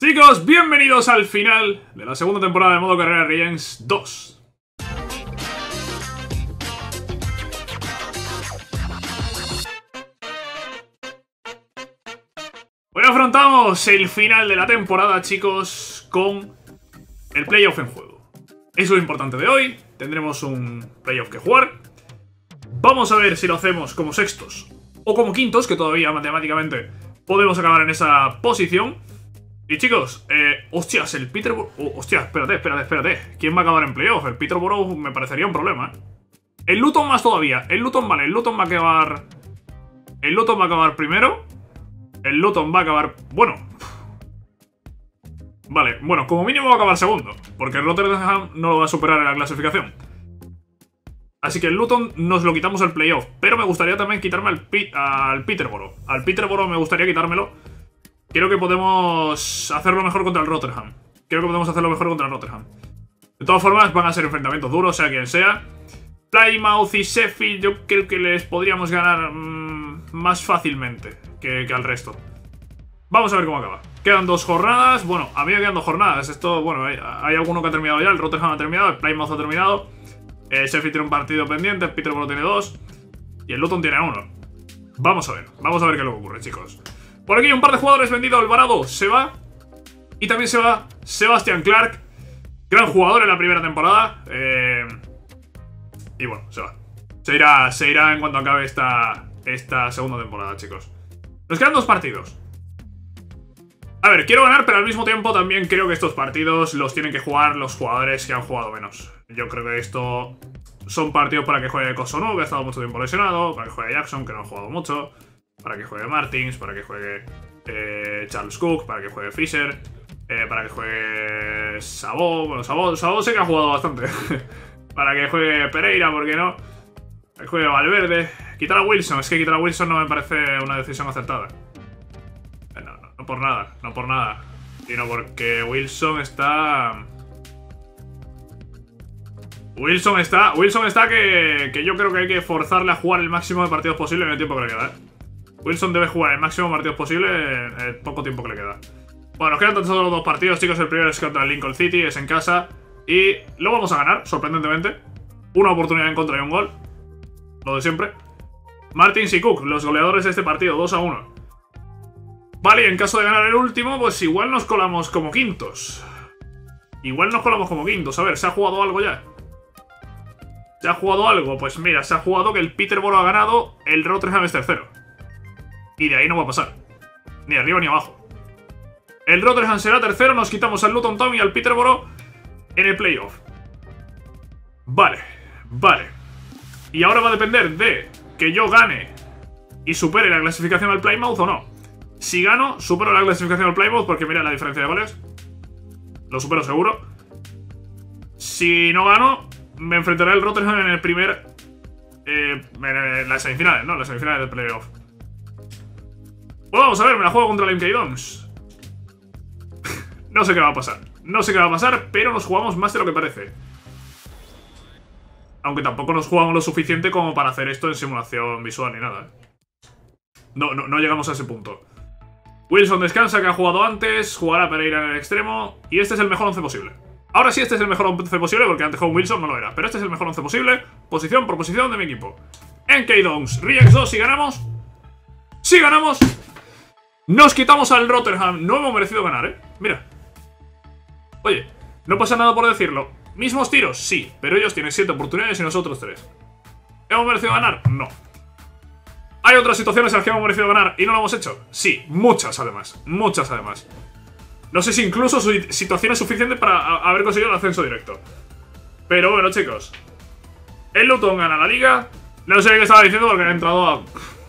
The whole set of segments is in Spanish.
Chicos, bienvenidos al final de la segunda temporada de Modo Carrera Legends 2. Hoy afrontamos el final de la temporada, chicos, con el playoff en juego. Es lo importante de hoy. Tendremos un playoff que jugar. Vamos a ver si lo hacemos como sextos o como quintos, que todavía matemáticamente podemos acabar en esa posición. Y chicos, hostias, el Peterborough... hostias, espérate. ¿Quién va a acabar en playoff? El Peterborough me parecería un problema, ¿eh? El Luton más todavía. El Luton, vale, el Luton va a acabar... El Luton va a acabar primero. El Luton va a acabar... Bueno. Vale, bueno, como mínimo va a acabar segundo, porque el Rotterdam no lo va a superar en la clasificación. Así que el Luton nos lo quitamos el playoff. Pero me gustaría también quitarme al Peterborough. Al Peterborough me gustaría quitármelo. Creo que podemos hacerlo mejor contra el Rotterdam. De todas formas, van a ser enfrentamientos duros, sea quien sea. Plymouth y Sheffield yo creo que les podríamos ganar más fácilmente que al resto. Vamos a ver cómo acaba. Quedan 2 jornadas. Bueno, a mí me quedan 2 jornadas. Esto, bueno, hay alguno que ha terminado ya. El Rotterdam ha terminado, el Plymouth ha terminado. Sheffield tiene un partido pendiente, el Peterborough tiene 2 y el Luton tiene 1. Vamos a ver qué es lo que ocurre, chicos. Por aquí un par de jugadores vendidos. Alvarado se va. Y también se va Sebastian Clark. Gran jugador en la primera temporada. Y bueno, se va. Se irá en cuanto acabe esta segunda temporada, chicos. Nos quedan 2 partidos. A ver, quiero ganar, pero al mismo tiempo también creo que estos partidos los tienen que jugar los jugadores que han jugado menos. Yo creo que esto son partidos para que juegue Kosunu, que ha estado mucho tiempo lesionado, para que juegue Jackson, que no ha jugado mucho, para que juegue Martins, para que juegue Charles Cook, para que juegue Fisher, para que juegue Sabó. Bueno, Sabó sé que ha jugado bastante. Para que juegue Pereira, ¿por qué no? Para que juegue Valverde. Quitar a Wilson, es que quitar a Wilson no me parece una decisión acertada. No por nada, sino porque Wilson está que yo creo que hay que forzarle a jugar el máximo de partidos posible en el tiempo que le queda, Wilson debe jugar el máximo de partidos posible en el poco tiempo que le queda. Bueno, nos quedan tan solo 2 partidos, chicos. El primero es contra el Lincoln City, es en casa y lo vamos a ganar, sorprendentemente. Una oportunidad en contra y un gol. Lo de siempre. Martins y Cook, los goleadores de este partido, 2-1. Vale, y en caso de ganar el último, pues igual nos colamos como quintos. A ver, ¿se ha jugado algo ya? ¿Se ha jugado algo? Pues mira, se ha jugado que el Peterborough ha ganado, el Rotterdam es tercero. Y de ahí no va a pasar. Ni arriba ni abajo. El Rotterdam será tercero, nos quitamos al Luton Town y al Peterborough en el playoff. Vale. Y ahora va a depender de que yo gane y supere la clasificación al Plymouth o no. Si gano, supero la clasificación al Plymouth porque mira la diferencia de goles. Lo supero seguro. Si no gano, me enfrentaré al Rotterdam en el primer... en las semifinales, ¿no? Las semifinales del playoff. Pues vamos a ver, me la juego contra el MK Dons. No sé qué va a pasar, pero nos jugamos más de lo que parece. Aunque tampoco nos jugamos lo suficiente como para hacer esto en simulación visual ni nada. No llegamos a ese punto. Wilson descansa, que ha jugado antes. Jugará Pereira en el extremo. Y este es el mejor 11 posible. Ahora sí, este es el mejor 11 posible, porque antes con Wilson no lo era. Pero este es el mejor 11 posible, posición por posición de mi equipo. MK Dons, Regents 2, si ganamos. Si ganamos, nos quitamos al Rotterdam. No hemos merecido ganar, Mira. Oye, no pasa nada por decirlo. Mismos tiros, sí, pero ellos tienen 7 oportunidades y nosotros 3. ¿Hemos merecido ganar? No. ¿Hay otras situaciones en las que hemos merecido ganar y no lo hemos hecho? Sí, muchas además. No sé si incluso situación es suficiente para haber conseguido el ascenso directo. Pero bueno, chicos, el Luton gana la liga. No sé qué estaba diciendo porque han entrado a...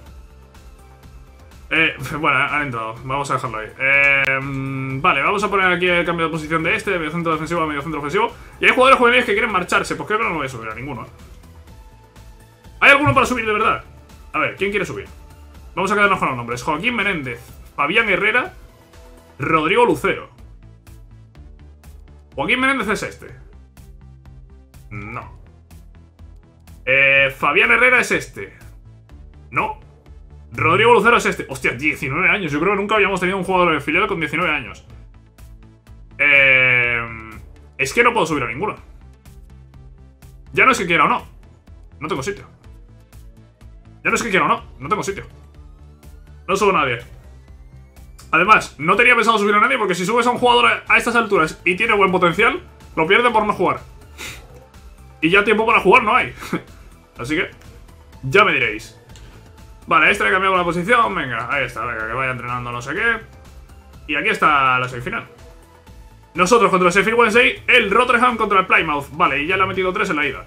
bueno, han entrado. Vamos a dejarlo ahí. Vale, vamos a poner aquí el cambio de posición de este, de medio centro defensivo a medio centro ofensivo. Y hay jugadores juveniles que quieren marcharse. Pues creo que no lo voy a subir a ninguno. ¿Hay alguno para subir de verdad? A ver, ¿quién quiere subir? Vamos a quedarnos con los nombres. Joaquín Menéndez, Fabián Herrera, Rodrigo Lucero. Joaquín Menéndez es este. No. Fabián Herrera es este. No. Rodrigo Lucero es este. Hostia, 19 años. Yo creo que nunca habíamos tenido un jugador en el filial con 19 años. Es que no puedo subir a ninguno. Ya no es que quiera o no. No tengo sitio. Ya no es que quiera o no. No tengo sitio. No subo a nadie. Además, no tenía pensado subir a nadie porque si subes a un jugador a estas alturas y tiene buen potencial, lo pierde por no jugar. Y ya tiempo para jugar no hay. Así que, ya me diréis. Vale, este le he cambiado la posición. Venga, ahí está, venga, que vaya entrenando no sé qué. Y aquí está la semifinal. Nosotros contra el Sheffield Wednesday, el Rotherham contra el Plymouth. Vale, y ya le ha metido 3 en la ida.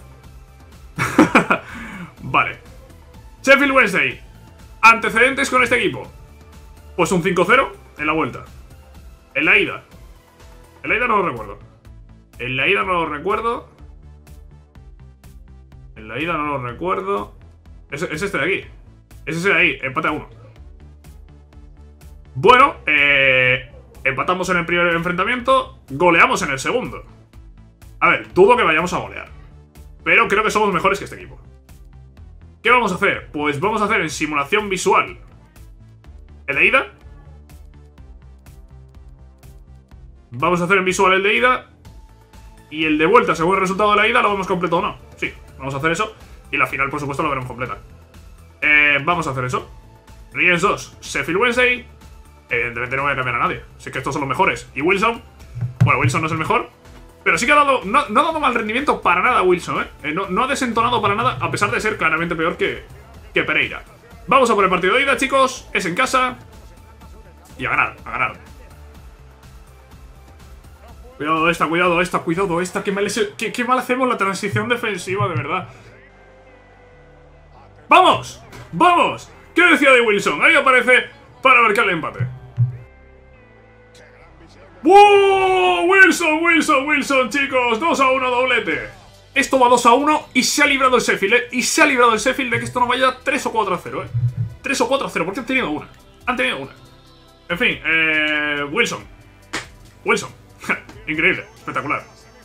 Vale. Sheffield Wednesday. Antecedentes con este equipo. Pues un 5-0 en la vuelta. En la ida. En la ida no lo recuerdo. En la ida no lo recuerdo. En la ida no lo recuerdo. Es este de aquí. Es ese de ahí. Empate a 1. Bueno, empatamos en el primer enfrentamiento. Goleamos en el segundo. A ver, dudo que vayamos a golear. Pero creo que somos mejores que este equipo. ¿Qué vamos a hacer? Pues vamos a hacer en simulación visual el de ida. Vamos a hacer en visual el de ida. Y el de vuelta, según el resultado de la ida, lo vemos completo o no. Sí, vamos a hacer eso. Y la final, por supuesto, lo veremos completa. Vamos a hacer eso. Lions 2, Sheffield Wednesday. Evidentemente no voy a cambiar a nadie. Sé que estos son los mejores. Y Wilson. Bueno, Wilson no es el mejor. Pero sí que ha dado. No ha dado mal rendimiento para nada Wilson, no ha desentonado para nada, a pesar de ser claramente peor que Pereira. Vamos a por el partido de ida, chicos. Es en casa. Y a ganar, a ganar. Cuidado esta, cuidado esta, cuidado esta. Qué mal hacemos la transición defensiva, de verdad. ¡Vamos! ¡Vamos! ¿Qué decía de Wilson? Ahí aparece para marcar el empate. ¡Wow! Wilson, Wilson, Wilson, chicos. 2-1, doblete. Esto va 2-1 y se ha librado el Sheffield, Y se ha librado el Sheffield de que esto no vaya 3 o 4-0, 3 o 4-0, porque han tenido una. Han tenido una. En fin, Wilson. Wilson. Increíble, espectacular.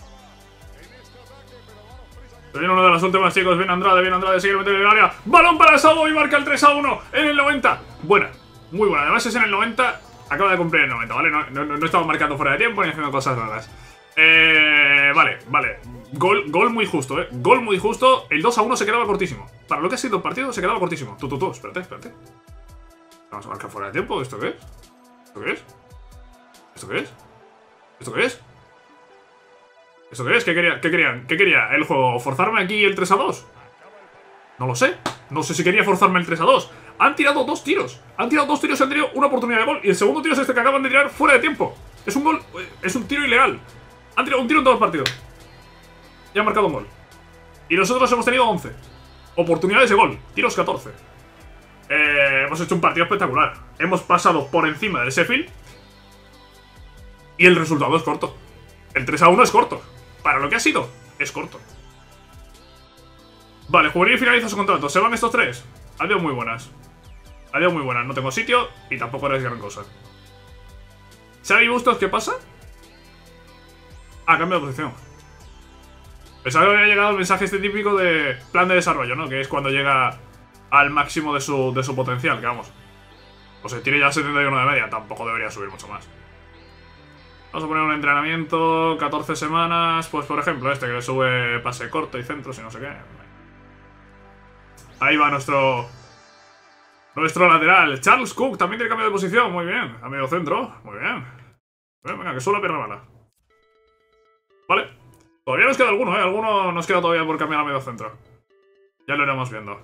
Se viene una de las últimas, chicos. Viene Andrade, sigue metiendo en el área. Balón para Sabo y marca el 3-1 en el 90. Buena, muy buena. Además es en el 90. Acaba de cumplir el 90, ¿vale? No estamos marcando fuera de tiempo ni haciendo cosas raras. Vale. Gol muy justo, Gol muy justo. El 2-1 se quedaba cortísimo. Para lo que ha sido el partido, se quedaba cortísimo. Tú, espérate. Vamos a marcar fuera de tiempo. ¿Esto qué es? ¿Esto qué es? ¿Esto qué es? ¿Esto qué es? ¿Esto qué es? ¿Qué querían? ¿Qué quería el juego? ¿Forzarme aquí el 3-2? No lo sé. No sé si quería forzarme el 3-2. Han tirado 2 tiros. Han tirado 2 tiros y han tenido una oportunidad de gol. Y el segundo tiro es este que acaban de tirar fuera de tiempo. Es un gol. Es un tiro ilegal. Han tirado un tiro en todo el partido. Y han marcado un gol. Y nosotros hemos tenido 11 oportunidades de gol. Tiros 14. Hemos hecho un partido espectacular. Hemos pasado por encima del Sheffield. Y el resultado es corto. El 3-1 es corto. Para lo que ha sido, es corto. Vale, juvenil finaliza su contrato. ¿Se van estos 3? Adiós muy buenas. Adiós muy buenas. No tengo sitio y tampoco eres gran cosa. Xavi Bustos, ¿qué pasa? Ah, cambio de posición. Pensaba que había llegado el mensaje este típico de plan de desarrollo, ¿no? Que es cuando llega al máximo de su potencial, que vamos. O sea, tiene ya 71 de media. Tampoco debería subir mucho más. Vamos a poner un entrenamiento, 14 semanas. Pues por ejemplo este que sube pase corto y centros y no sé qué. Ahí va nuestro lateral. Charles Cook también tiene cambio de posición. Muy bien, a medio centro. Muy bien. Venga, que solo pierna mala. Vale. Todavía nos queda alguno, Alguno nos queda todavía por cambiar a medio centro. Ya lo iremos viendo.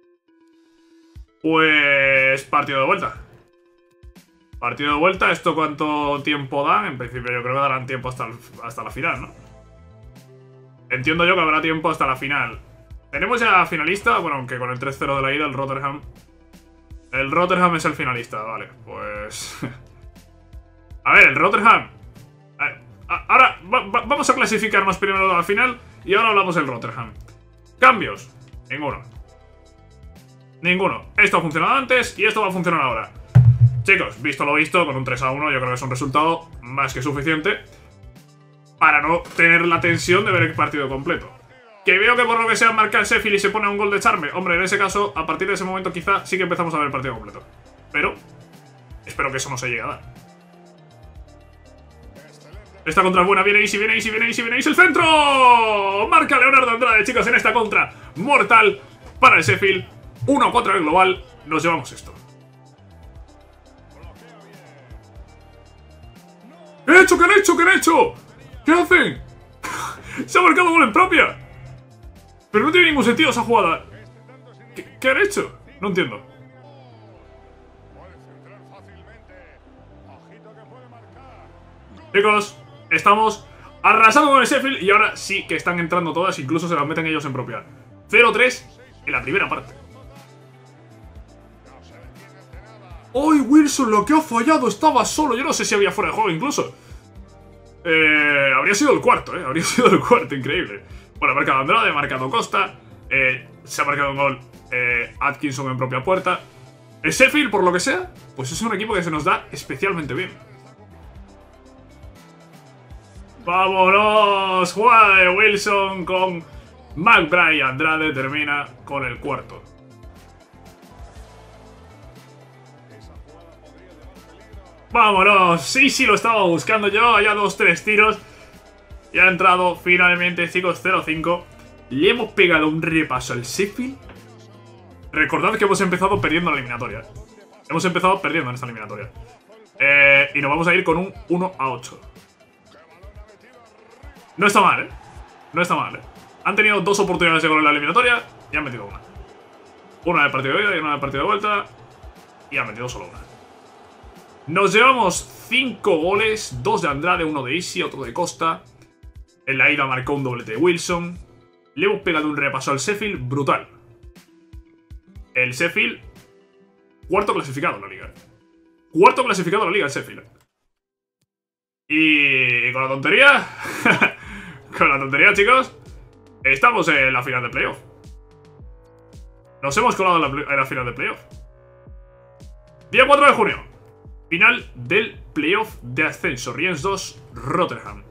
Pues partido de vuelta. Partido de vuelta, ¿esto cuánto tiempo da? En principio yo creo que darán tiempo hasta la final, ¿no? Entiendo yo que habrá tiempo hasta la final. Tenemos ya finalista, bueno, aunque con el 3-0 de la ida, el Rotherham. El Rotherham es el finalista, vale, pues... A ver, el Rotherham. Ahora, vamos a clasificarnos primero a la final y ahora hablamos del Rotherham. Cambios, ninguno. Ninguno. Esto ha funcionado antes y esto va a funcionar ahora. Chicos, visto lo visto, con un 3-1 yo creo que es un resultado más que suficiente para no tener la tensión de ver el partido completo. Que veo que por lo que sea marca el Sheffield y se pone un gol de charme. Hombre, en ese caso, a partir de ese momento quizá sí que empezamos a ver el partido completo. Pero espero que eso no se llegue a dar. Esta contra es buena, viene Easy, viene Easy, viene Easy, viene Easy, el centro. Marca Leonardo Andrade, chicos, en esta contra mortal para el Sheffield. 1-4 el global, nos llevamos esto. ¿Qué han hecho? ¿Qué han hecho? ¿Qué han hecho? ¿Qué hacen? Se ha marcado gol en propia. Pero no tiene ningún sentido esa jugada. ¿Qué han hecho? No entiendo. Chicos, estamos arrasando con el Sheffield y ahora sí que están entrando todas, incluso se las meten ellos en propia. 0-3 en la primera parte. ¡Ay, Wilson, lo que ha fallado! Estaba solo, yo no sé si había fuera de juego incluso. Habría sido el cuarto, habría sido el cuarto, increíble. Bueno, ha marcado Andrade, ha marcado Costa. Se ha marcado un gol Atkinson en propia puerta. El Sheffield, por lo que sea, pues es un equipo que se nos da especialmente bien. ¡Vámonos! Jugada de Wilson con McBride. Andrade termina con el cuarto. ¡Vámonos! Sí, lo estaba buscando yo. Ya 2-3 tiros. Y ha entrado finalmente, chicos, 0-5. Le hemos pegado un repaso al Sheffield. Recordad que hemos empezado perdiendo la eliminatoria. Hemos empezado perdiendo en esta eliminatoria. Y nos vamos a ir con un 1-8. No está mal, No está mal, Han tenido 2 oportunidades de gol en la eliminatoria y han metido una. Una en el partido de ida y una en el partido de vuelta. Y han metido solo una. Nos llevamos 5 goles. 2 de Andrade, 1 de Easy, otro de Costa. En la ida marcó un doblete de Wilson. Le hemos pegado un repaso al Sheffield brutal. El Sheffield, cuarto clasificado en la liga. Cuarto clasificado en la liga el Sheffield. Y con la tontería... con la tontería, chicos, estamos en la final de playoff. Nos hemos colado en la final de playoff. Día 4 de junio. Final del playoff de ascenso. Riens 2, Rotterdam.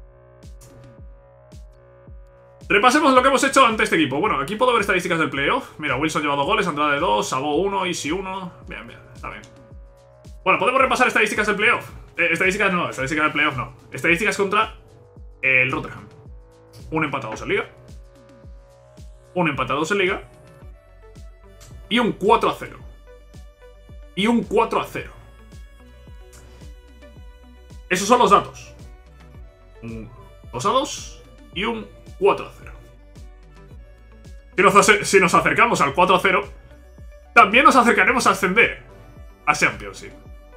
Repasemos lo que hemos hecho ante este equipo. Bueno, aquí puedo ver estadísticas del playoff. Mira, Wilson ha llevado goles, Andrade 2, Sabó 1, Easy 1. Bien, está bien. Bueno, podemos repasar estadísticas del playoff. Estadísticas del playoff no. Estadísticas contra el Rotterdam. Un empate a 2 en liga. Un empate a 2 en liga. Y un 4-0. Y un 4-0. Esos son los datos. Un 2-2 y un 4-0. Si nos acercamos al 4-0, también nos acercaremos a ascender a Championship.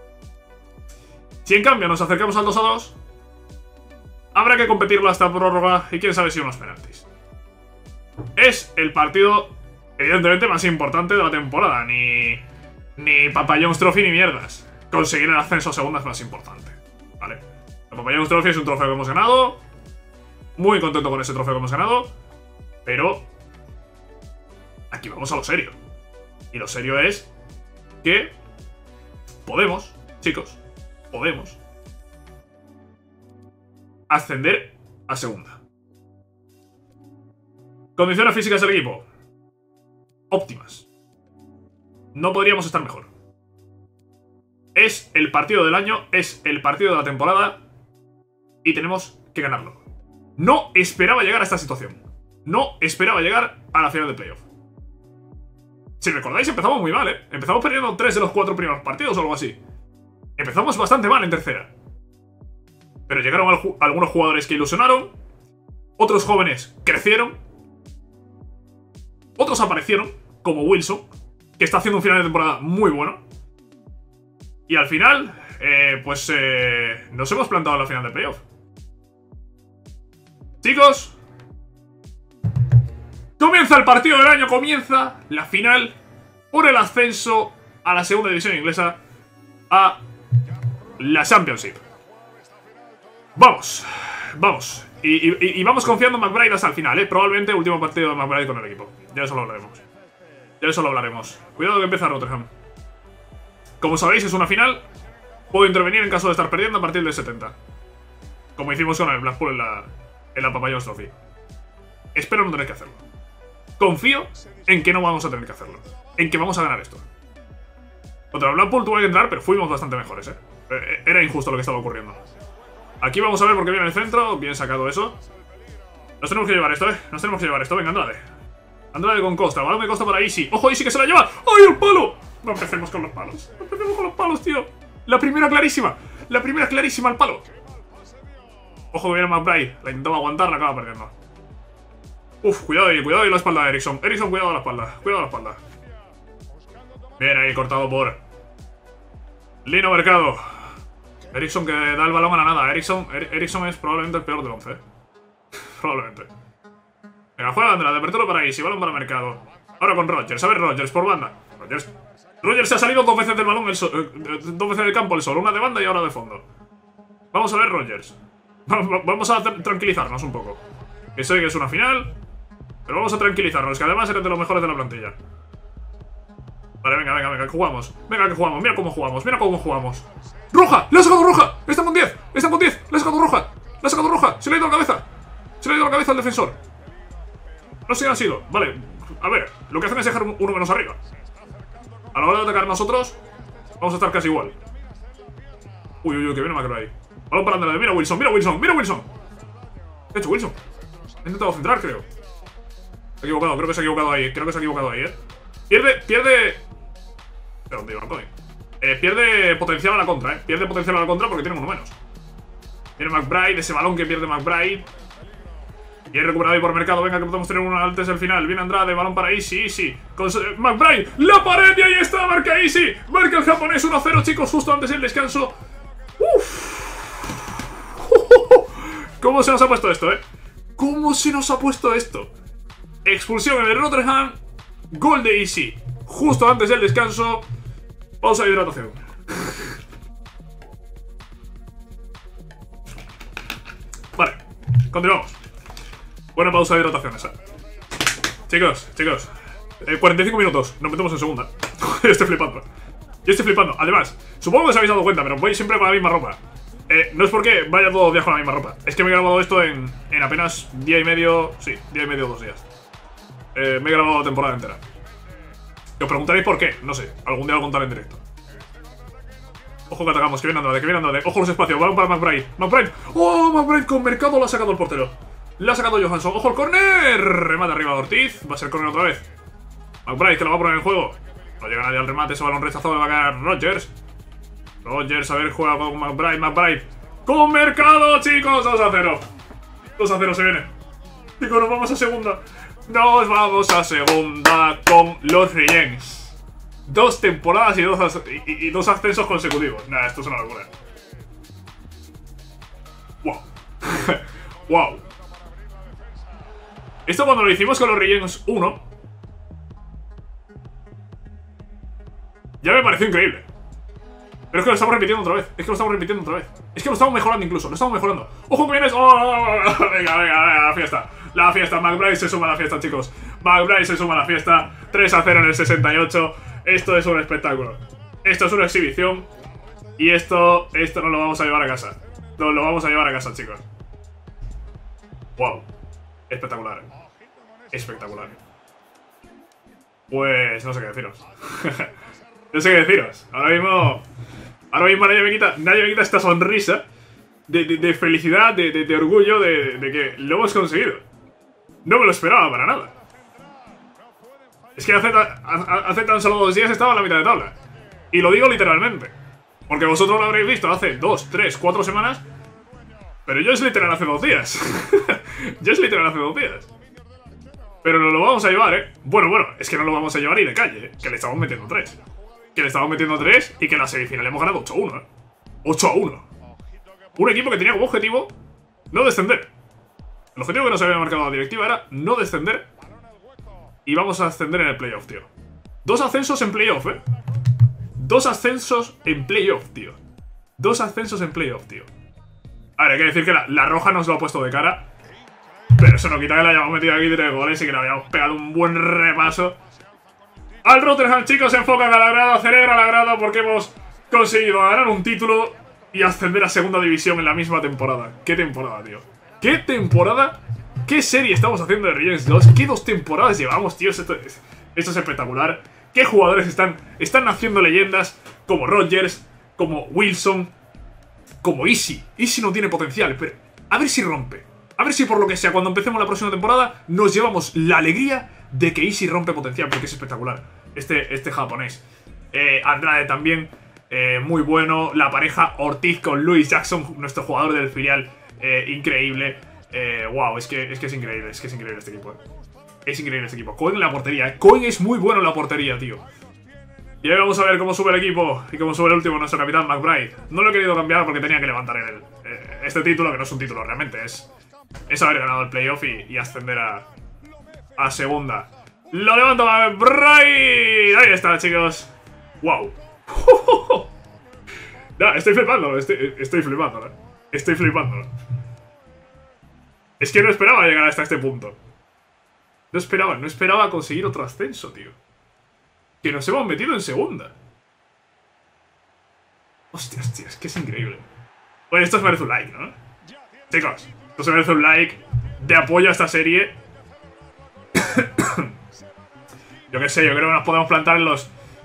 Si en cambio nos acercamos al 2-2, habrá que competirlo hasta prórroga y quién sabe si unos penaltis. Es el partido, evidentemente, más importante de la temporada. Ni Papa John's Trophy ni mierdas. Conseguir el ascenso a segunda es más importante. ¿Vale? El Papa John's Trophy es un trofeo que hemos ganado. Muy contento con ese trofeo que hemos ganado. Pero aquí vamos a lo serio. Y lo serio es que podemos, chicos, podemos ascender a segunda. Condiciones físicas del equipo óptimas. No podríamos estar mejor. Es el partido del año, es el partido de la temporada y tenemos que ganarlo. No esperaba llegar a esta situación. No esperaba llegar a la final de playoff. Si recordáis, empezamos muy mal, Empezamos perdiendo 3 de los 4 primeros partidos o algo así. Empezamos bastante mal en tercera. Pero llegaron algunos jugadores que ilusionaron. Otros jóvenes crecieron. Otros aparecieron, como Wilson, que está haciendo un final de temporada muy bueno. Y al final, nos hemos plantado en la final de playoff. Chicos, comienza el partido del año, comienza la final por el ascenso a la segunda división inglesa, a la Championship. Vamos, vamos. Y vamos confiando en McBride hasta el final, Probablemente último partido de McBride con el equipo. Ya eso lo hablaremos. Ya eso lo hablaremos. Cuidado que empieza Rotterdam. Como sabéis, es una final. Puedo intervenir en caso de estar perdiendo a partir del 70. Como hicimos con el Blackpool en la Papa John's Trophy. Espero no tener que hacerlo. Confío en que no vamos a tener que hacerlo. En que vamos a ganar esto. Contra el Blackpool tuve que entrar, pero fuimos bastante mejores, Era injusto lo que estaba ocurriendo. Aquí vamos a ver por qué viene el centro. Bien sacado eso. Nos tenemos que llevar esto, Nos tenemos que llevar esto. Venga, Andrade. Andrade con Costa. Balón de Costa para Easy. ¡Ojo, Easy que se la lleva! ¡Ay, el palo! No empecemos con los palos. No empecemos con los palos, tío. La primera clarísima. La primera clarísima al palo. Ojo que viene McBride. La intentaba aguantar, la acaba perdiendo. Uf, cuidado ahí la espalda de Ericsson. Ericsson, cuidado a la espalda. Cuidado a la espalda. Bien ahí, cortado por Lino Mercado. Ericsson que da el balón a la nada. Ericsson es probablemente el peor del 11. Probablemente. Venga, juega Andrade, apertura para Easy, balón para Mercado. Ahora con Rogers, a ver Rogers por banda. Rogers se ha salido 2 veces del balón, 2 veces del campo el solo. Una de banda y ahora de fondo. Vamos a ver Rogers. Vamos a tranquilizarnos un poco. Que sé que es una final, pero vamos a tranquilizarnos, que además eres de los mejores de la plantilla. Vale, venga, que jugamos. Venga, que jugamos, mira cómo jugamos. ¡Roja! ¡Le ha sacado roja! ¡Están con 10! ¡Están con 10! ¡Le ha sacado roja! ¡Se le ha ido a la cabeza! ¡Se le ha ido a la cabeza al defensor! No sé qué ha sido. Vale, a ver, lo que hacen es dejar uno menos arriba. A la hora de atacar nosotros, vamos a estar casi igual. Uy, que viene McBride. Balón para Andrade, mira Wilson. ¿Qué ha hecho Wilson? Ha intentado centrar, creo. Se ha equivocado, creo que se ha equivocado ahí, Pierde... Espera, ¿dónde iba, Antonio? Pierde potencial a la contra, Pierde potencial a la contra porque tiene uno menos. Viene McBride, ese balón que pierde McBride. Y he recuperado ahí por Mercado, venga que podemos tener uno antes del final. Viene Andrade, balón para Easy. Con McBride, la pared y ahí está, marca Easy. Marca el japonés 1-0, chicos, justo antes del descanso. ¿Cómo se nos ha puesto esto, ¿Cómo se nos ha puesto esto? Expulsión en el Rotherham. Gol de Easy. Justo antes del descanso. Pausa de hidratación. Vale, continuamos. Buena pausa de hidratación esa. Chicos, 45 minutos. Nos metemos en segunda. Yo estoy flipando. Además, supongo que os habéis dado cuenta, pero voy siempre con la misma ropa. No es porque vaya todos los días con la misma ropa. Es que me he grabado esto en apenas día y medio. Sí, día y medio, 2 días. Me he grabado la temporada entera. Y os preguntaréis por qué. No sé, algún día lo contaré en directo. Ojo que atacamos, que viene Andrade. Ojo los espacios, balón para McBride. ¡Oh, McBride con Mercado! Lo ha sacado el portero. Le ha sacado Johansson. ¡Ojo el córner! Remate arriba de Ortiz. Va a ser córner otra vez. McBride que lo va a poner en juego. No llega nadie al remate. Ese balón rechazado. Va a caer Rogers. A ver, juega con McBride. ¡Con Mercado, chicos! 2-0. 2-0 se viene. Chicos, nos vamos a segunda. Nos vamos a segunda con los Riens. 2 temporadas y 2 ascensos consecutivos. Nah, esto es una locura. Wow. Wow. Esto cuando lo hicimos con los Riens 1 ya me pareció increíble. Pero es que lo estamos repitiendo otra vez. Es que lo estamos mejorando incluso. ¡Ojo que vienes! ¡Oh! Venga, la fiesta. McBride se suma a la fiesta, chicos. 3-0 en el 68. Esto es un espectáculo. Esto es una exhibición. Y esto nos lo vamos a llevar a casa. Chicos. Wow. Espectacular. Pues no sé qué deciros. Ahora mismo nadie me quita esta sonrisa de felicidad, de orgullo, de que lo hemos conseguido. No me lo esperaba para nada. Es que hace tan solo 2 días estaba en la mitad de tabla. Y lo digo literalmente. Porque vosotros lo habréis visto hace 2, 3, 4 semanas. Pero yo es literal hace 2 días. Pero nos lo vamos a llevar, Bueno, es que no lo vamos a llevar y de calle, Que le estamos metiendo 3. Y que en la semifinal hemos ganado 8-1, 8-1. Un equipo que tenía como objetivo no descender. El objetivo que nos había marcado la directiva era no descender. Y vamos a ascender en el playoff, tío. 2 ascensos en playoff, 2 ascensos en playoff, tío. A ver, hay que decir que la roja nos lo ha puesto de cara. Pero eso no quita que le hayamos metido aquí 3 goles y que le hayamos pegado un buen repaso al Rotherham. Chicos, se enfocan a la grada, celebra la grada porque hemos conseguido ganar un título y ascender a segunda división en la misma temporada. ¿Qué temporada, tío? ¿Qué temporada? ¿Qué serie estamos haciendo de Riens 2? ¿Qué 2 temporadas llevamos, tío? Esto es espectacular. ¿Qué jugadores están haciendo leyendas? Como Rogers, como Wilson, como Easy. Easy no tiene potencial, pero a ver si rompe. A ver si por lo que sea, cuando empecemos la próxima temporada, nos llevamos la alegría de que Easy rompe potencial, porque es espectacular. Este japonés. Andrade también, muy bueno. La pareja Ortiz con Louis Jackson, nuestro jugador del filial, increíble. Wow, es que es increíble, es increíble este equipo. Es increíble este equipo. Cohen en la portería, Cohen es muy bueno en la portería, tío. Y ahora vamos a ver cómo sube el equipo y cómo sube el último, nuestro capitán McBride. No lo he querido cambiar porque tenía que levantar este título, que no es un título realmente, es haber ganado el playoff y ascender a segunda. Lo levanta McBride. Ahí está, chicos. Wow. No, estoy flipando, estoy flipando, estoy flipando. Es que no esperaba llegar hasta este punto. No esperaba conseguir otro ascenso, tío. Que nos hemos metido en segunda. Hostias, tío, es que es increíble. Bueno, esto se merece un like, ¿no? Chicos, esto se merece un like de apoyo a esta serie. Yo qué sé, yo creo que nos podemos plantar en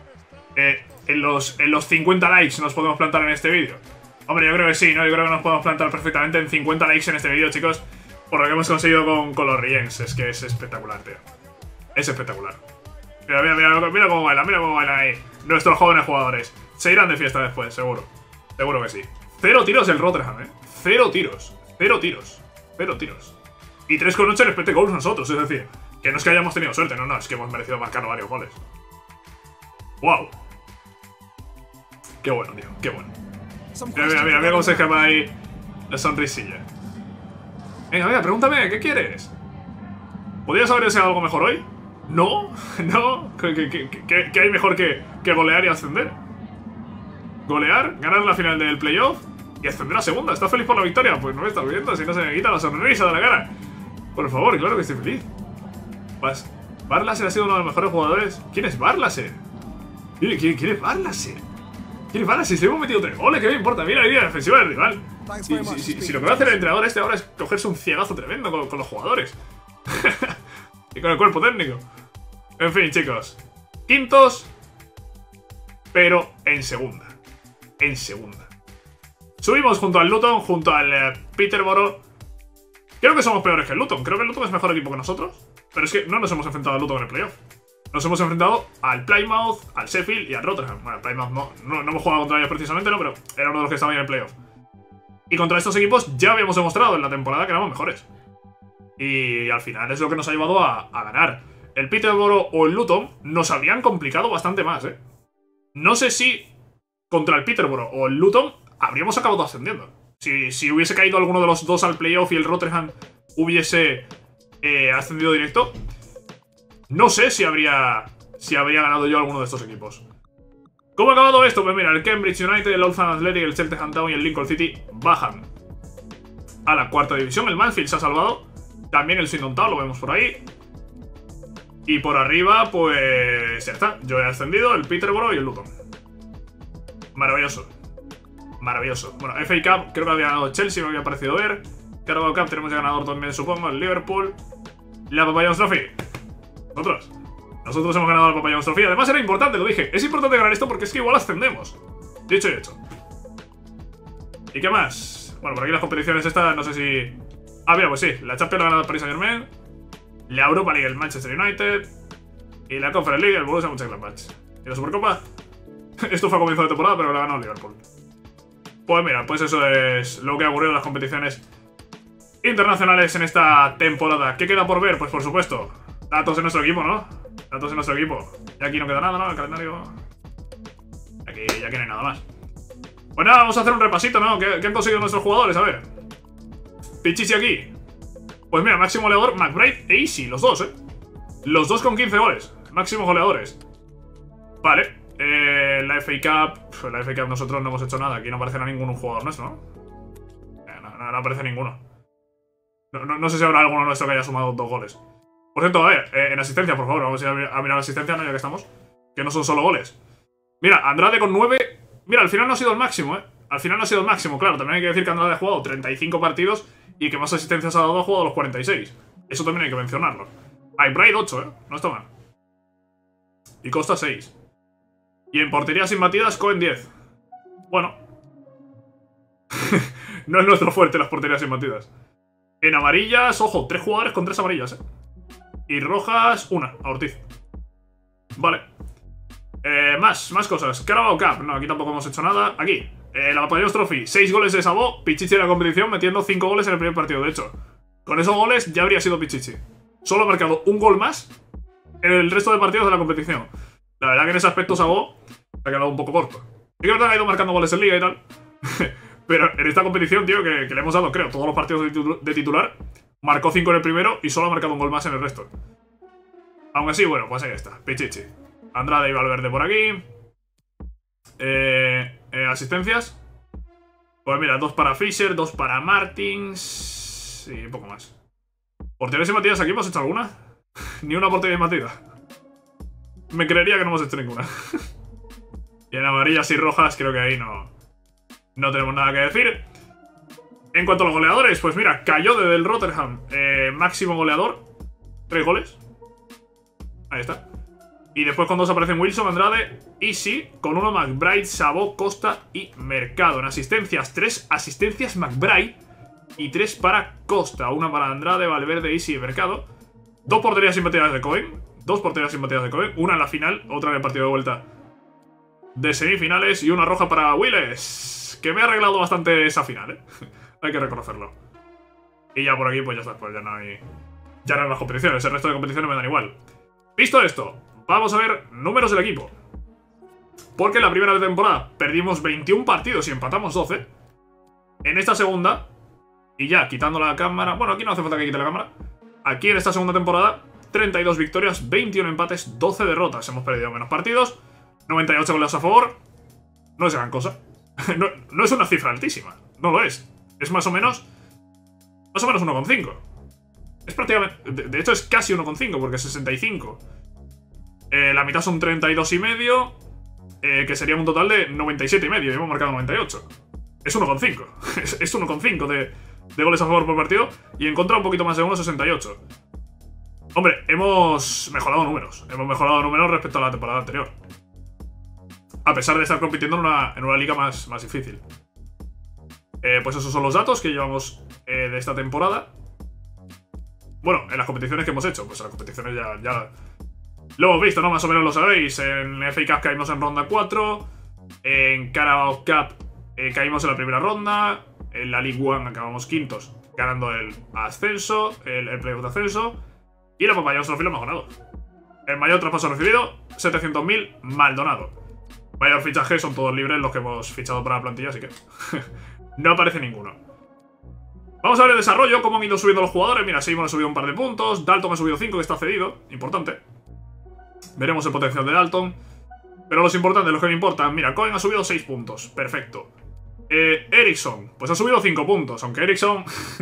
los 50 likes. Nos podemos plantar en este vídeo. Hombre, yo creo que sí, ¿no? Yo creo que nos podemos plantar perfectamente en 50 likes en este vídeo, chicos. Por lo que hemos conseguido con los Riens. Es que es espectacular, tío. Es espectacular. Mira cómo bailan ahí nuestros jóvenes jugadores. Se irán de fiesta después, seguro. Seguro que sí. 0 tiros el Rotterdam, 0 tiros. 0 tiros. 0 tiros. Y 3,8 en expected goals nosotros, es decir, que no es que hayamos tenido suerte, no, es que hemos merecido marcar varios goles. Wow. Qué bueno, tío, qué bueno. Mira cómo se escapa ahí la sonrisilla. Venga, pregúntame, ¿qué quieres? ¿Podrías haber deseado algo mejor hoy? No, ¿Qué hay mejor que golear y ascender? Golear, ganar la final del playoff y ascender a segunda. ¿Estás feliz por la victoria? Pues no me estás viendo, si no se me quita la sonrisa de la cara. Por favor, claro que estoy feliz. Barlaser ha sido uno de los mejores jugadores. ¿Quién es Barlaser? ¿Quién es Barlaser? ¿Quién es Barlaser? Si hemos metido 3 goles, ¿qué me importa? Mira la línea defensiva del rival. Si lo que va a hacer el entrenador ahora es cogerse un ciegazo tremendo con los jugadores. Y con el cuerpo técnico. En fin, chicos. Quintos, pero en segunda. En segunda. Subimos junto al Luton, junto al Peterborough. Creo que somos peores que el Luton. Creo que el Luton es mejor equipo que nosotros. Pero es que no nos hemos enfrentado al Luton en el playoff. Nos hemos enfrentado al Plymouth, al Sheffield y al Rotterdam. Bueno, Plymouth no hemos jugado contra ellos precisamente, no, pero era uno de los que estaban en el playoff. Y contra estos equipos ya habíamos demostrado en la temporada que éramos mejores. Y al final es lo que nos ha llevado a ganar. El Peterborough o el Luton nos habrían complicado bastante más, No sé si contra el Peterborough o el Luton habríamos acabado ascendiendo. Si hubiese caído alguno de los dos al playoff y el Rotterdam hubiese ascendido directo, no sé si habría ganado yo alguno de estos equipos. ¿Cómo ha acabado esto? Pues mira, el Cambridge United, el Oldham Athletic, el Cheltenham Town y el Lincoln City bajan a la cuarta división. El Mansfield se ha salvado. También el Swindon Town, lo vemos por ahí. Y por arriba, pues ya está. Yo he ascendido, el Peterborough y el Luton. Maravilloso. Maravilloso. Bueno, FA Cup creo que había ganado Chelsea, me había parecido ver. Carabao Cup tenemos ya ganador también, supongo, el Liverpool. La Papa John's Trophy. Nosotros hemos ganado la Papa John's Trophy. Además era importante, lo dije. Es importante ganar esto porque es que igual ascendemos. Dicho y hecho. ¿Y qué más? Bueno, por aquí las competiciones estas, no sé si... Ah, mira, pues sí. La Champions la ha ganado el Paris Saint-Germain. La Europa League el Manchester United. Y la Conference League el Borussia Mönchengladbach. ¿Y la Supercopa? Esto fue a comienzo de temporada, pero la ganó el Liverpool. Pues mira, pues eso es lo que ha ocurrido en las competiciones internacionales en esta temporada. ¿Qué queda por ver? Pues por supuesto, datos de nuestro equipo, ¿no? Datos de nuestro equipo. Y aquí no queda nada, ¿no? El calendario... Aquí ya que no hay nada más. Pues nada, vamos a hacer un repasito, ¿no? ¿Qué han conseguido nuestros jugadores? A ver. Pichichi aquí. Pues mira, máximo goleador, McBride e Easy, los dos, Los dos con 15 goles. Máximos goleadores. Vale. La FA Cup... La FA Cup nosotros no hemos hecho nada. Aquí no aparece ningún jugador nuestro, ¿no? No aparece ninguno. No sé si habrá alguno nuestro que haya sumado 2 goles. Por cierto, a ver, en asistencia, por favor. Vamos a mirar la asistencia, ¿no? Ya que estamos. Que no son solo goles. Mira, Andrade con 9. Mira, al final no ha sido el máximo, Al final no ha sido el máximo, claro. También hay que decir que Andrade ha jugado 35 partidos y que más asistencias ha dado, ha jugado los 46. Eso también hay que mencionarlo. McBride 8, No está mal. Y Costa 6. Y en porterías imbatidas, Cohen 10. Bueno. No es nuestro fuerte las porterías imbatidas. En amarillas, ojo, 3 jugadores con 3 amarillas, Y rojas, una, a Ortiz. Vale. Más cosas. Carabao Cup. No, aquí tampoco hemos hecho nada. Aquí. La Papayolos Trophy. 6 goles de Sabó. Pichichi en la competición metiendo 5 goles en el primer partido. De hecho, con esos goles ya habría sido Pichichi. Solo ha marcado un gol más en el resto de partidos de la competición. La verdad que en ese aspecto Sabó se ha quedado un poco corto. Sí que ha ido marcando goles en liga y tal. Pero en esta competición, tío, que le hemos dado, creo, todos los partidos de titular. Marcó 5 en el primero y solo ha marcado un gol más en el resto. Aún así, bueno, pues ahí está. Pichichi. Andrade y Valverde por aquí. Asistencias. Pues mira, 2 para Fischer, 2 para Martins. Y poco más. ¿Porterías imbatidas aquí hemos hecho alguna? Ni una portería imbatida. Me creería que no hemos hecho ninguna. Y en amarillas y rojas creo que ahí no tenemos nada que decir. En cuanto a los goleadores, pues mira, Cayode del Rotterdam, máximo goleador. 3 goles. Ahí está. Y después con 2 aparecen Wilson, Andrade, Easy, con 1 McBride, Sabó, Costa y Mercado. En asistencias, 3 asistencias McBride y 3 para Costa. 1 para Andrade, Valverde, Easy y Mercado. 2 porterías imbatidas de Cohen. 2 porterías imbatidas de Cohen. Una en la final, otra en el partido de vuelta de semifinales. Y una roja para Willes, que me ha arreglado bastante esa final, Hay que reconocerlo. Y ya por aquí, pues ya está, pues ya no hay más competiciones. El resto de competiciones me dan igual. Visto esto, vamos a ver números del equipo. Porque en la primera temporada perdimos 21 partidos y empatamos 12. En esta segunda, y ya quitando la cámara... Bueno, aquí no hace falta que quite la cámara. Aquí en esta segunda temporada, 32 victorias, 21 empates, 12 derrotas. Hemos perdido menos partidos, 98 goles a favor. No es gran cosa. No es una cifra altísima, no lo es. Es más o menos 1,5. Es prácticamente... De hecho es casi 1,5 porque es 65. La mitad son 32,5, que sería un total de 97,5 y hemos marcado 98. Es 1,5. Es 1,5 de goles a favor por partido y en contra un poquito más de 1,68. Hombre, hemos mejorado números. Hemos mejorado números respecto a la temporada anterior. A pesar de estar compitiendo en una liga más difícil. Pues esos son los datos que llevamos de esta temporada. Bueno, en las competiciones que hemos hecho. Pues en las competiciones ya lo hemos visto, ¿no? Más o menos lo sabéis. En FA Cup caímos en ronda 4. En Carabao Cup caímos en la primera ronda. En la League One acabamos quintos, ganando el ascenso, el playoff de ascenso. Y la Papayolos Trophy lo hemos ganado. El mayor traspaso recibido, 700.000, Maldonado. Mayor fichaje, son todos libres los que hemos fichado para la plantilla, así que no aparece ninguno. Vamos a ver el desarrollo, cómo han ido subiendo los jugadores. Mira, Simon ha subido un par de puntos, Dalton ha subido 5, que está cedido, importante. Veremos el potencial de Dalton. Pero los importantes, los que me importan. Mira, Cohen ha subido 6 puntos, perfecto. Eriksson, pues ha subido 5 puntos, aunque Eriksson...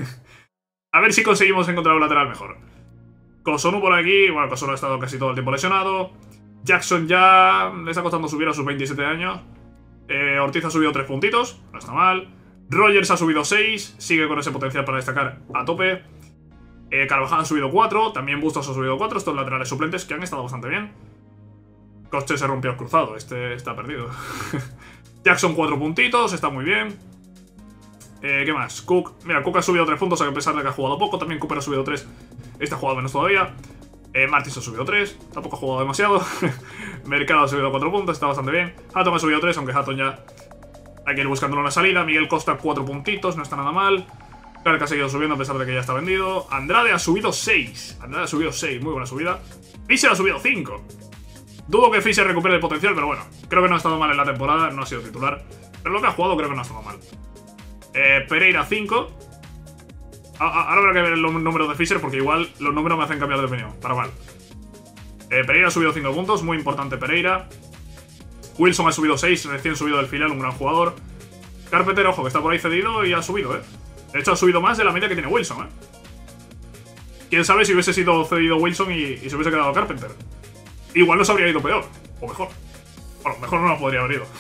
a ver si conseguimos encontrar un lateral mejor. Kosonu por aquí, bueno, Kosonu ha estado casi todo el tiempo lesionado. Jackson ya le está costando subir a sus 27 años. Ortiz ha subido 3 puntitos, no está mal. Rogers ha subido 6, sigue con ese potencial para destacar a tope. Carvajal ha subido 4, también Bustos ha subido 4, estos laterales suplentes que han estado bastante bien. Coche se rompió el cruzado, este está perdido. Jackson 4 puntitos, está muy bien. ¿Qué más? Cook, mira, Cook ha subido 3 puntos a pesar de que ha jugado poco. También Cooper ha subido 3, este ha jugado menos todavía. Martins ha subido 3, tampoco ha jugado demasiado. Mercado ha subido 4 puntos, está bastante bien. Hatton ha subido 3, aunque Hatton ya hay que ir buscándole una salida. Miguel Costa 4 puntitos, no está nada mal. Clark ha seguido subiendo a pesar de que ya está vendido. Andrade ha subido 6. Andrade ha subido 6, muy buena subida. Fischer ha subido 5. Dudo que Fischer recupere el potencial, pero bueno, creo que no ha estado mal en la temporada, no ha sido titular. Pero lo que ha jugado creo que no ha estado mal. Pereira 5. Ahora habrá que ver los números de Fischer porque igual los números me hacen cambiar de opinión, para mal. Pereira ha subido 5 puntos, muy importante Pereira. Wilson ha subido 6, recién subido del filial, un gran jugador. Carpenter, ojo, que está por ahí cedido y ha subido, De hecho ha subido más de la media que tiene Wilson, Quién sabe si hubiese sido cedido Wilson y se hubiese quedado Carpenter. Igual nos habría ido peor, o mejor. Bueno, mejor no nos podría haber ido.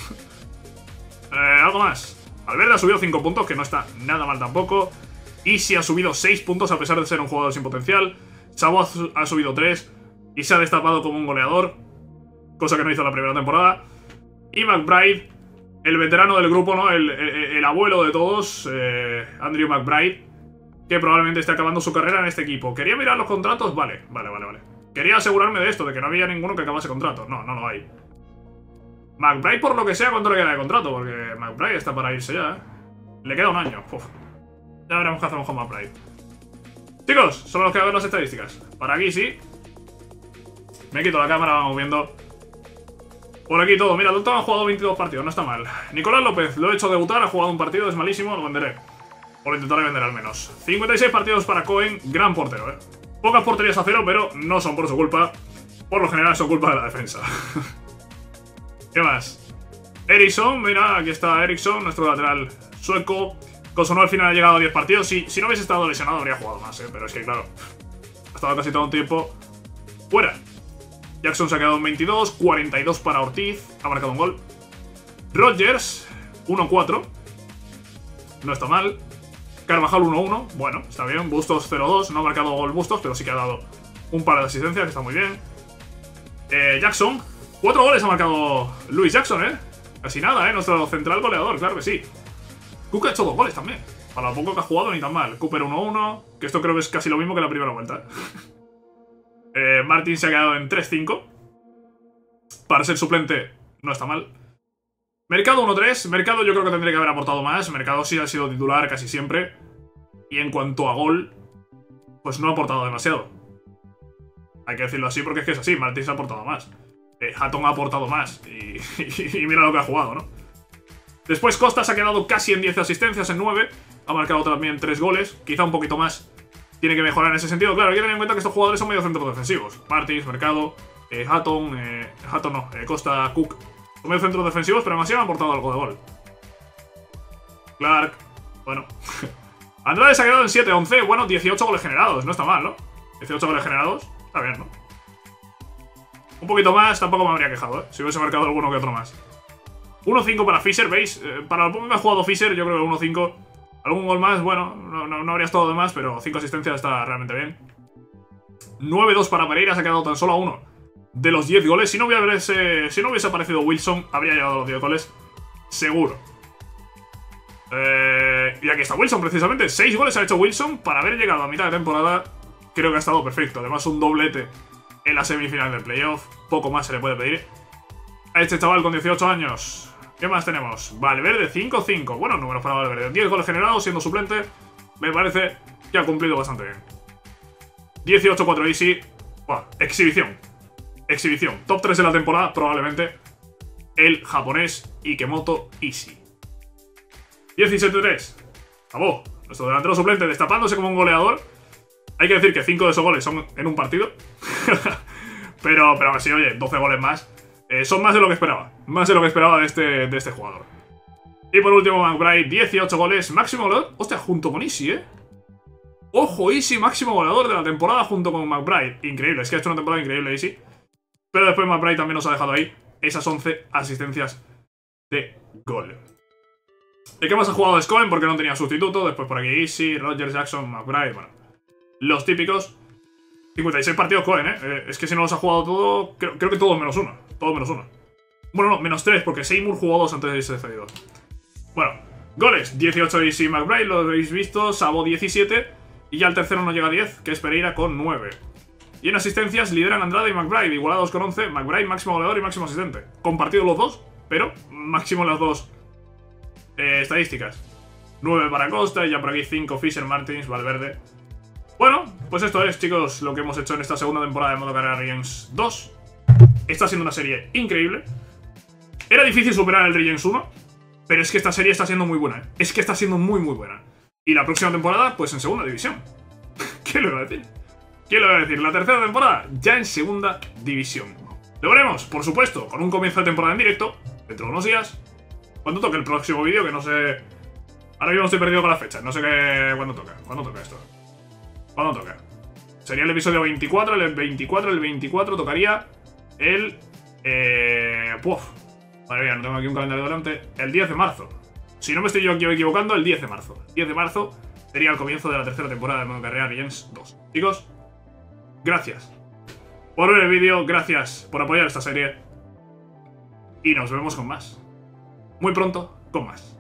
Algo más. Valverde ha subido 5 puntos, que no está nada mal tampoco. Easy ha subido 6 puntos a pesar de ser un jugador sin potencial. Sabó ha subido 3 y se ha destapado como un goleador, cosa que no hizo la primera temporada. Y McBride el veterano del grupo, ¿no? El abuelo de todos, Andrew McBride, que probablemente esté acabando su carrera en este equipo. ¿Quería mirar los contratos? Vale. Quería asegurarme de esto, de que no había ninguno que acabase contrato. No lo hay. McBride, por lo que sea, ¿cuánto le queda de contrato? Porque McBride está para irse ya, ¿eh? Le queda un año. Uf. Ya veremos qué hacemos con McBride. Chicos, solo nos queda ver las estadísticas. Para aquí sí. Me quito la cámara, vamos viendo. Por aquí todo. Mira, Dalton ha jugado 22 partidos, no está mal. Nicolás López, lo he hecho debutar, ha jugado un partido, es malísimo, lo venderé. O lo intentaré vender al menos. 56 partidos para Cohen, gran portero, ¿eh? Pocas porterías a cero, pero no son por su culpa. Por lo general son culpa de la defensa. ¿Qué más? Eriksson, mira, aquí está Eriksson, nuestro lateral sueco. Kosono al final ha llegado a 10 partidos. Si no hubiese estado lesionado habría jugado más, pero es que claro, ha estado casi todo un tiempo fuera. Jackson se ha quedado en 22, 42 para Ortiz, ha marcado un gol. Rodgers, 1-4. No está mal. Carvajal 1-1, bueno, está bien. Bustos 0-2, no ha marcado gol Bustos, pero sí que ha dado un par de asistencias, que está muy bien. Jackson, 4 goles ha marcado Louis Jackson, casi nada, nuestro central goleador, claro que sí. Cook ha hecho 2 goles también, para lo poco que ha jugado ni tan mal. Cooper 1-1, que esto creo que es casi lo mismo que la primera vuelta. Martin se ha quedado en 3-5. Para ser suplente no está mal. Mercado 1-3. Mercado yo creo que tendría que haber aportado más. Mercado sí ha sido titular casi siempre. Y en cuanto a gol, pues no ha aportado demasiado. Hay que decirlo así porque es que es así. Martin se ha aportado más. Hatton ha aportado más. Y mira lo que ha jugado, ¿no? Después Costa se ha quedado casi en 10 asistencias, en 9. Ha marcado también 3 goles. Quizá un poquito más. Tiene que mejorar en ese sentido. Claro, hay que tener en cuenta que estos jugadores son medio centros defensivos. Martins, Mercado, Hatton, Costa, Cook. Son medio centros defensivos, pero demasiado han aportado algo de gol. Clark, bueno. Andrade se ha quedado en 7-11. Bueno, 18 goles generados. No está mal, ¿no? 18 goles generados. Está bien, ¿no? Un poquito más, tampoco me habría quejado, si hubiese marcado alguno que otro más. 1-5 para Fischer, ¿veis? Para lo poco que ha jugado Fischer, yo creo que 1-5. Algún gol más, bueno, no habría estado de más, pero 5 asistencias está realmente bien. 9-2 para Pereira, se ha quedado tan solo a 1 de los 10 goles. Si no hubiese aparecido Wilson, habría llegado a los 10 goles, seguro. Y aquí está Wilson, precisamente. 6 goles ha hecho Wilson para haber llegado a mitad de temporada. Creo que ha estado perfecto. Además, un doblete en la semifinal del playoff. Poco más se le puede pedir a este chaval con 18 años. ¿Qué más tenemos? Valverde 5-5. Buenos números para Valverde. 10 goles generados siendo suplente. Me parece que ha cumplido bastante bien. 18-4 Easy. Buah, exhibición. Exhibición. Top 3 de la temporada, probablemente. El japonés Ikemoto Easy. 17-3. Acabó. Nuestro delantero suplente destapándose como un goleador. Hay que decir que 5 de esos goles son en un partido. pero aún así, oye, 12 goles más. Son más de lo que esperaba. Más de lo que esperaba de este jugador. Y por último, McBride, 18 goles. Máximo goleador. Hostia, junto con Easy, Ojo, Easy, máximo goleador de la temporada junto con McBride. Increíble, es que ha hecho una temporada increíble Easy. Pero después McBride también nos ha dejado ahí esas 11 asistencias de gol. ¿Y qué más ha jugado Scoen? Porque no tenía sustituto. Después por aquí Easy, Rodgers, Jackson, McBride. Bueno, los típicos. 56 partidos Cohen, es que si no los ha jugado todo, creo que todos menos uno. Todos menos uno. Bueno, no, menos 3, porque Seymour jugó 2 antes de irse cedido. Bueno, goles. 18 Easy McBride, lo habéis visto. Sabo 17. Y ya el tercero no llega a 10, que es Pereira con 9. Y en asistencias lideran Andrade y McBride, igualados con 11. McBride máximo goleador y máximo asistente. Compartidos los dos, pero máximo las dos estadísticas. 9 para Costa y ya por aquí 5 Fischer, Martins, Valverde. Bueno, pues esto es, chicos, lo que hemos hecho en esta segunda temporada de Modo Carrera Legends 2. Está siendo una serie increíble. Era difícil superar el Legends 1, pero es que esta serie está siendo muy buena, Es que está siendo muy buena. Y la próxima temporada, pues en segunda división. ¿Qué le voy a decir? ¿Qué le voy a decir? La tercera temporada ya en segunda división. Lo veremos, por supuesto, con un comienzo de temporada en directo, dentro de unos días. Cuando toque el próximo vídeo, que no sé... Ahora mismo estoy perdido con las fechas, no sé qué... ¿Cuándo toca esto? ¿Cuándo toca? Sería el episodio 24, el 24 tocaría el... Madre mía, no tengo aquí un calendario delante. El 10 de marzo. Si no me estoy yo aquí equivocando, el 10 de marzo. 10 de marzo sería el comienzo de la tercera temporada de Modo Carrera Legends 2. Chicos, gracias por ver el vídeo, gracias por apoyar esta serie. Y nos vemos con más. muy pronto con más.